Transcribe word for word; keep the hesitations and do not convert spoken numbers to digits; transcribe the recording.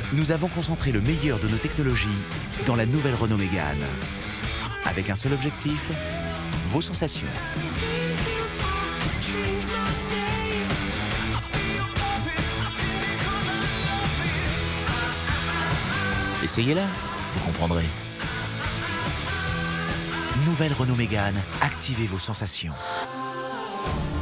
Nous avons concentré le meilleur de nos technologies dans la nouvelle Renault Mégane. Avec un seul objectif, vos sensations. Essayez-la, vous comprendrez. Nouvelle Renault Mégane, activez vos sensations.